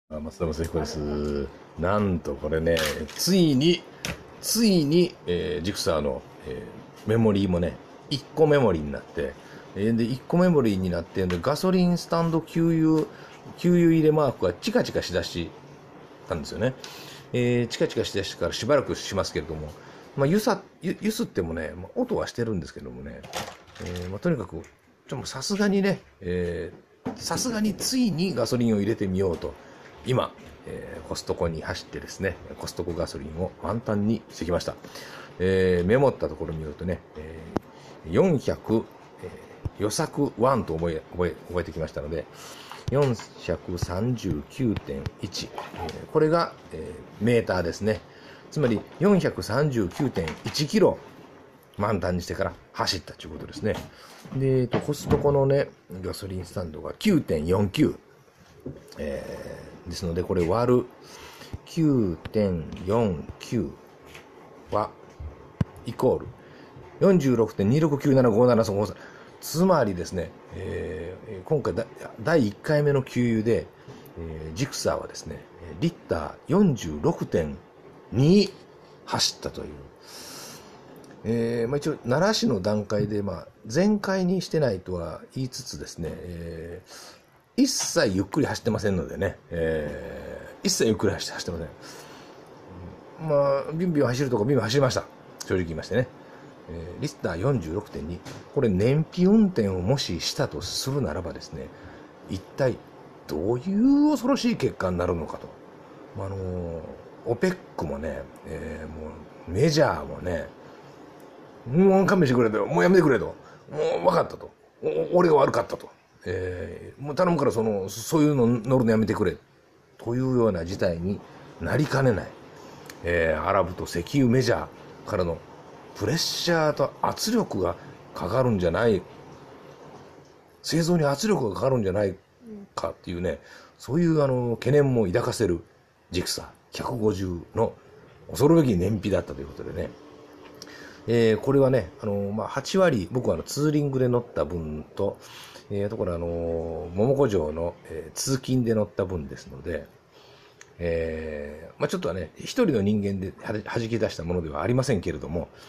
松田正彦です。なんとこれね、ついに、ジクサーの、メモリーもね、1個メモリーになって、で、1個メモリーになって、で、ガソリンスタンド給油入れマークがチカチカしだしたんですよね。チカチカしだしてからしばらくしますけれども、ゆすってもね、音はしてるんですけどもね、とにかく、さすがにね、さすがについにガソリンを入れてみようと、今、コストコに走ってですね、コストコガソリンを満タンにしてきました。メモったところによるとね、400、予策1と覚えてきましたので、439.1、これが、メーターですね。つまり439.1キロ満タンにしてから走ったということですね。で、コストコのね、ガソリンスタンドが 9.49、ですので、これ割る 9.49 はイコール 46.26975753。つまりですね、今回第1回目の給油で、ジクサーはですね、リッター 46.2 走ったという。一応奈良市の段階で、全開にしてないとは言いつつですね、一切ゆっくり走ってませんのでね、一切ゆっくり走ってません。ビンビン走るとこビンビン走りました。正直言いましてね。リッター 46.2。これ燃費運転をもししたとするならばですね、一体どういう恐ろしい結果になるのかと。オペックもね、もうメジャーもね、もう勘弁してくれと、もうやめてくれと、もう分かったと、俺が悪かったと、もう頼むからそういうの乗るのやめてくれというような事態になりかねない、アラブと石油メジャーからのプレッシャーと圧力がかかるんじゃない、製造に圧力がかかるんじゃないかっていうね、そういう懸念も抱かせるジクサー150の恐るべき燃費だったということでね、これはね、8割、僕はツーリングで乗った分と、あとこれ桃子城の、通勤で乗った分ですので、ちょっとはね、一人の人間で弾き出したものではありませんけれども、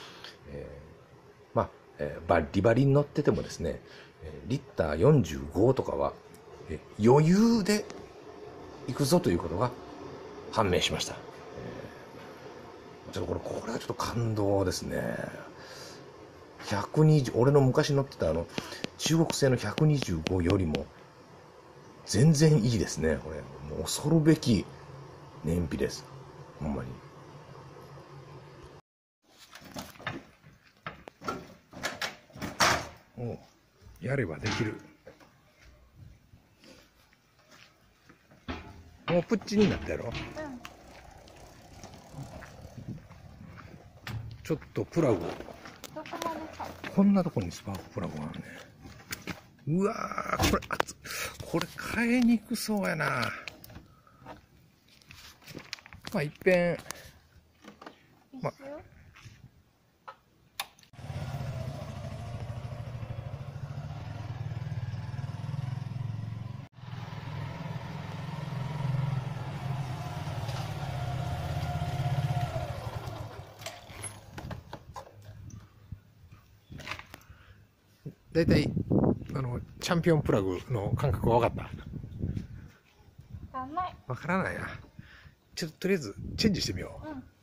バリバリに乗っててもですね、リッター45とかは、余裕で行くぞということが判明しました。ちょっとこれはちょっと感動ですね。120、俺の昔乗ってた中国製の125よりも全然いいですね。これもう恐るべき燃費です。ほんまに。やればできる。もうプッチになったやろ。ちょっとプラグを。こんなとこにスパークプラグがあるね。うわー、これ変えにくそうやな。いっぺん。だいたいチャンピオンプラグの感覚は分かった？分からないな。ちょっととりあえずチェンジしてみよう。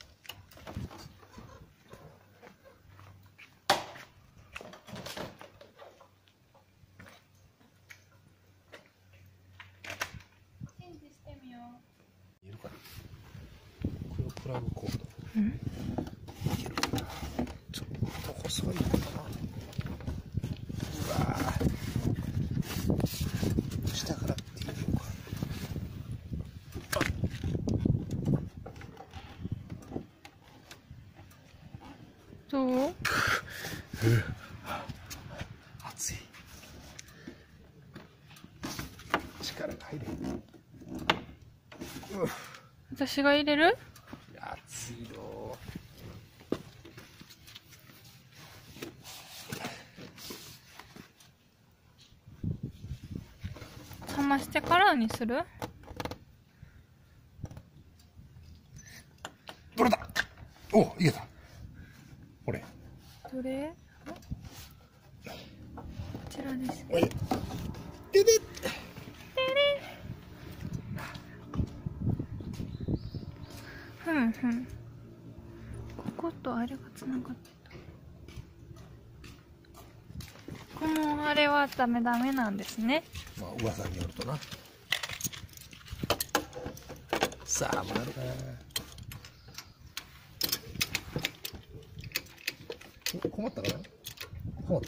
チェンジしてみよう。 いるかな。このプラグコード。いけるかな。ちょっと細いかな。うわー。下からっていうのか。 どう？ 熱い。力が入れ。 私が入れる？ 熱いよ。 冷ましてからにする？ 取れた。お、いけた。これ。 どれ？こちらです。 おいで。でで。 ふんふん。こことあれがつながってた。このあれはダメなんですね。 まあ噂によるとな。さあ、回るかな。困ったかな。困った。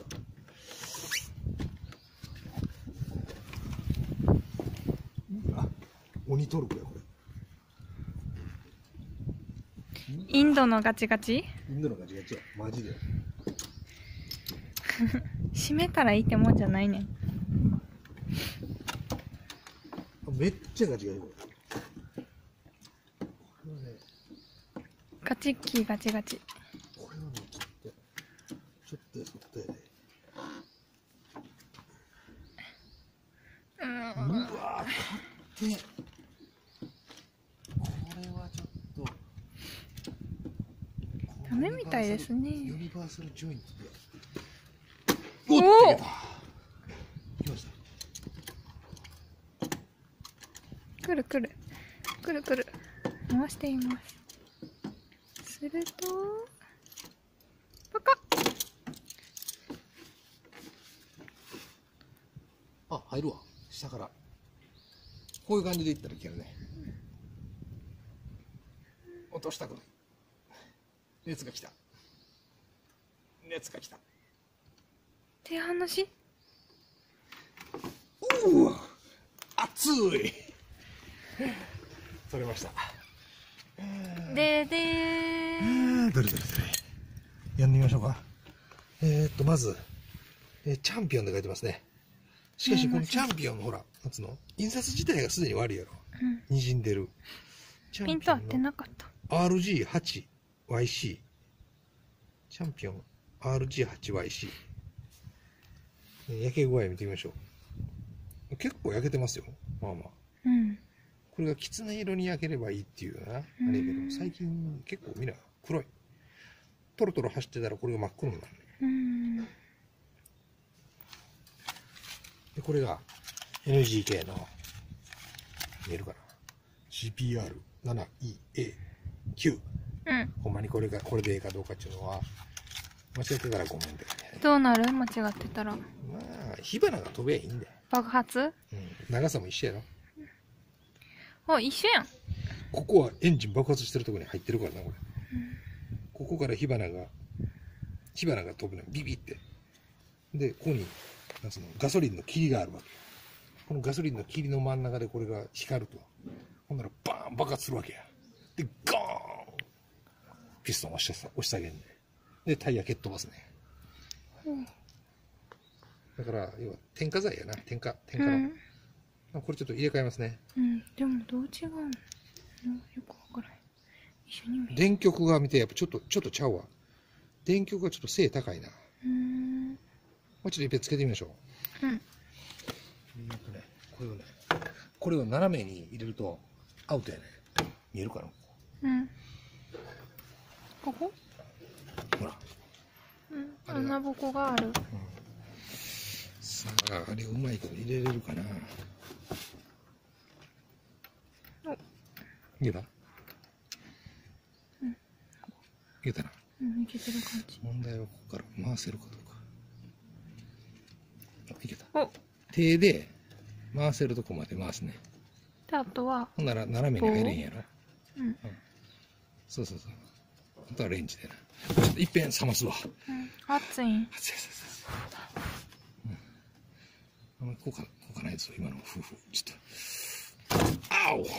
あ、鬼トルクやこれ。 インドのガチガチ？ インドのガチガチや、マジで。 閉めたらいいってもんじゃないねん。 めっちゃガチガチこれ。これはね、 ガチッキーガチガチ。 これはね、ちょっとやで。うわー、勝手。これはちょっと。 ダメみたいですね。 ユニバーサルジョイントで。 おおっ、いけた。来ました。 くるくるくるくる回しています。するとパカッ。 あ、入るわ。下から。こういう感じでいったらいけるね。落としたくない。熱が来た。熱が来た。 手離し。 おお、熱い。取れました。 ででー。 どれ。やんでみましょうか。まず、チャンピオンで書いてますね。しかし、このチャンピオンのほら、なんつうの印刷自体がすでに悪いやろ。にじんでる。 ピント合ってなかった。 RG8YC。チャンピオン RG8YC。焼け具合見てみましょう。結構焼けてますよ。まあまあ。 うん。 これがきつね色に焼ければいいっていうな。あれやけど、最近結構みんな黒い。トロトロ走ってたらこれが真っ黒になるね。で、これが NGK の、見えるかな ?CPR7EA9。ほんまにこれでいいかどうかっていうのは、間違ってたらごめんって感じね。 どうなる？間違ってたら。 まあ、火花が飛べばいいんだよ。 爆発？ 長さも一緒やろ。 あ、一緒やん。 ここはエンジン爆発してるところに入ってるからな、これ。ここから火花が飛ぶの、ビビって。で、ここに、なんつうの、ガソリンの霧があるわけ。このガソリンの霧の真ん中でこれが光ると。ほんならバーン爆発するわけや。で、ゴーンピストン押し下げんね。で、タイヤ蹴っ飛ばすね。だから、要は、添加剤やな。添加の。これちょっと入れ替えますね。 でもどう違うの？よくわからない。一緒に見える。 電極が見て、やっぱちょっとちゃうわ。電極がちょっと背高いな。もうちょっと一遍つけてみましょう。これを斜めに入れるとアウトやね。見えるかな？ ここ？ ほら。 穴ぼこがある。 さあ、あれうまいこと入れれるかな。いけた？いけたな。 いけてる感じ。 問題はここから回せるかどうか。いけた。 お。 手で回せるとこまで回すね。 で、あとは。 ほんなら斜めに入れんやろ。そう。あとはレンジでな。ちょっといっぺん冷ますわ。 熱い。 熱い。あんまり効果ないですよ、今の夫婦。ちょっと。あおよ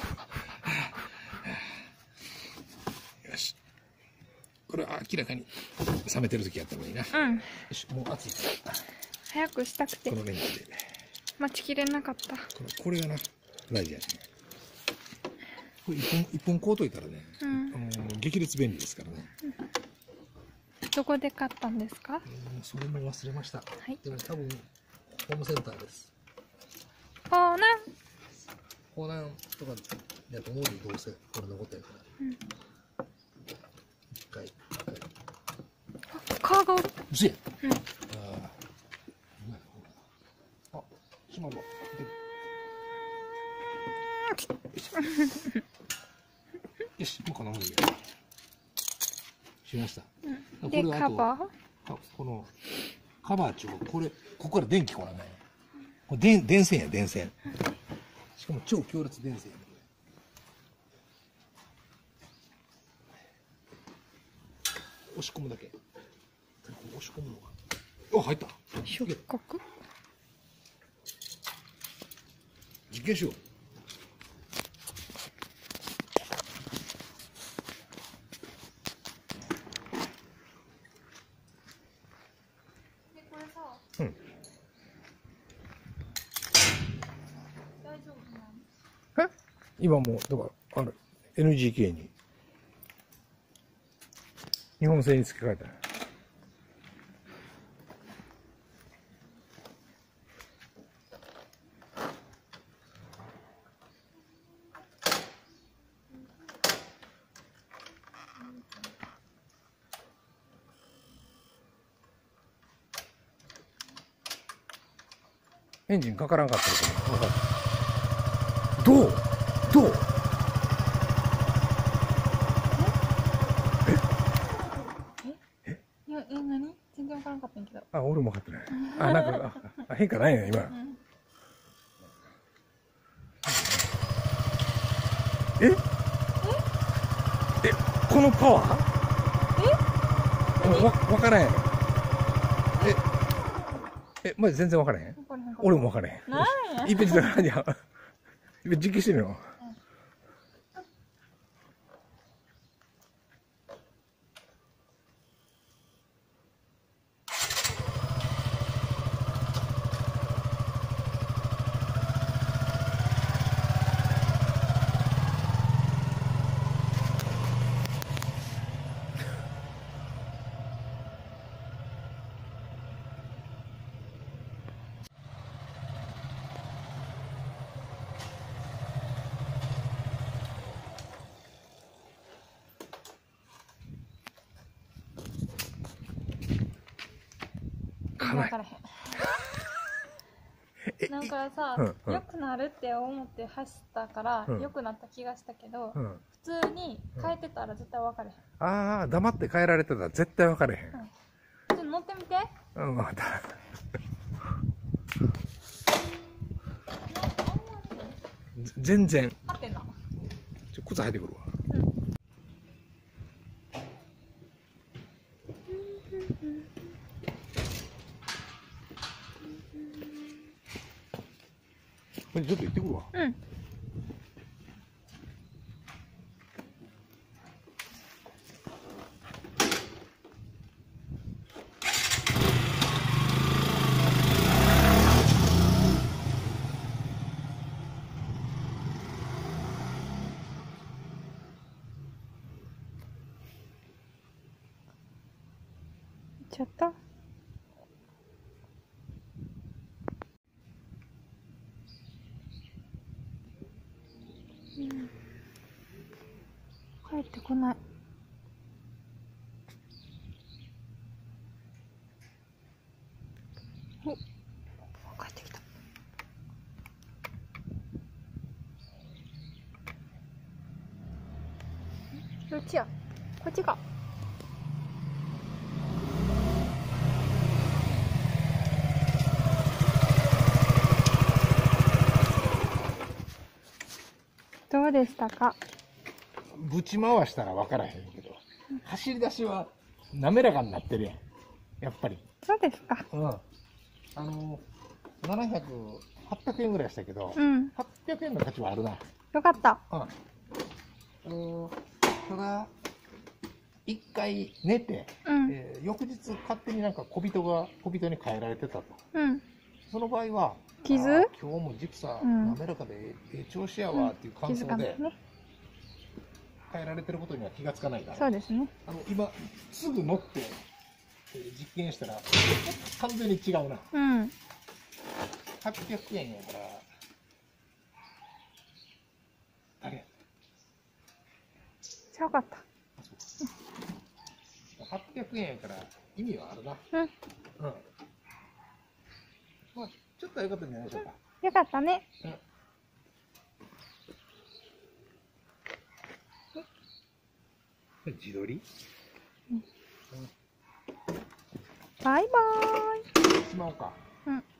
し。これは明らかに冷めてる時やった方がいいな。よし、もう熱いから。 早くしたくて。 このレンジで。 待ちきれなかった。 これがな、大事やね。これ一本こうといたらね、激烈便利ですからね。 どこで買ったんですか？ それも忘れました。でも多分、ホームセンターです。 港南とかだと思うよ、どうせ。これ残ってるから。 カーがおる。 うせや。 うん。 あ、閉まるわ。よし、もうこのままでいいや。しました。 うん、で、カバー。 このカバー中、これ、ここから電気来ない。これ電線や、電線。しかも超強烈電線や。押し込むだけ。押し込むのが。お、入った。 触覚。 実験しよう。 で、これさ。 うん。 大丈夫なの？ え？今もう、だから、NGK に。日本製に付け替えた。エンジンかからんかったら分かる。どう何？全然わからんかったんやけど。 あ、俺も分かってない。あ、なんか、変化ないね、今。え、このパワー？分からへん。マジ全然分からへん。俺も分からへん。 なんや。 いっぺん実験してみよう。 分からへん。なんかさ、良くなるって思って走ったから良くなった気がしたけど、普通に変えてたら絶対分かれへん。 ああ、黙って変えられてたら絶対分かれへん。 ちょっと乗ってみて。 うん、分かった。全然。 合ってんの？ 靴履いてくるわ。ちょっと行ってくるわ。 うん。ちょっと。帰ってこない。お、帰ってきた。どっちや？こっちか。どうでしたか？ ぶち回したら分からへんけど、走り出しは滑らかになってるやん。やっぱり。 そうですか。 うん。800円ぐらいしたけど、800円の価値はあるな。 よかった。 ただ、一回寝て、翌日勝手になんか小人に変えられてたと。その場合は、今日もジプサ滑らかで調子やわっていう感想で、変えられてることには気がつかないから。 そうですね。 今、すぐ乗って、実験したら、完全に違うな。800円やから、あれよかった。 800円やから、 意味はあるな。 うん。 うん。まあ、ちょっとは良かったんじゃないでしょうか。 よかったね。 うん。自撮り？ バイバーイ。 しまおうか。 うん。